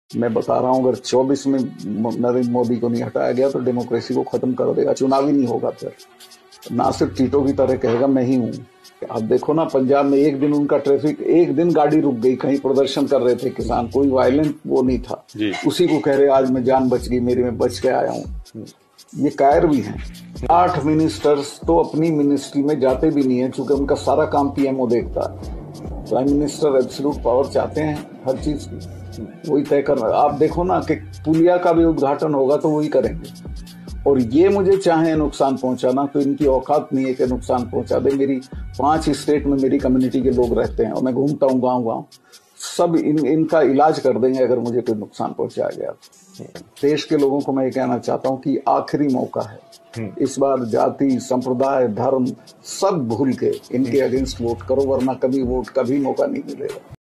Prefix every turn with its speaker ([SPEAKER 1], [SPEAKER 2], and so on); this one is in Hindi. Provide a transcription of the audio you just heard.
[SPEAKER 1] मैं बता रहा हूं, अगर 24 में नरेंद्र मोदी को नहीं हटाया गया तो डेमोक्रेसी को खत्म कर देगा, चुनाव ही नहीं होगा। फिर ना सिर्फ टीटो की तरह कहेगा मैं ही हूं। आप देखो ना, पंजाब में एक दिन उनका ट्रैफिक, एक दिन गाड़ी रुक गई, कहीं प्रदर्शन कर रहे थे किसान, कोई वायलेंट वो नहीं था, उसी को कह रहे आज मैं जान बच गई मेरी, मैं बच के आया हूं। ये कायर भी हैं। 8 मिनिस्टर्स तो अपनी मिनिस्ट्री में जाते भी नहीं है, क्योंकि उनका सारा काम पीएमओ देखता है। प्राइम मिनिस्टर एब्सोल्यूट पावर चाहते हैं हर चीज की, वही तय करना। आप देखो ना कि पुलिया का भी उद्घाटन होगा तो वही करेंगे, और ये मुझे चाहे नुकसान पहुंचाना, तो इनकी औकात नहीं है कि नुकसान पहुंचा दे। मेरी 5 स्टेट में मेरी कम्युनिटी के लोग रहते हैं और मैं घूमता हूँ गांव-गांव, सब इनका इलाज कर देंगे अगर मुझे कोई नुकसान पहुंचाया गया तो। देश के लोगों को मैं ये कहना चाहता हूँ कि आखिरी मौका है, इस बार जाति, संप्रदाय, धर्म सब भूल के इनके अगेंस्ट वोट करो, वरना कभी मौका नहीं मिलेगा।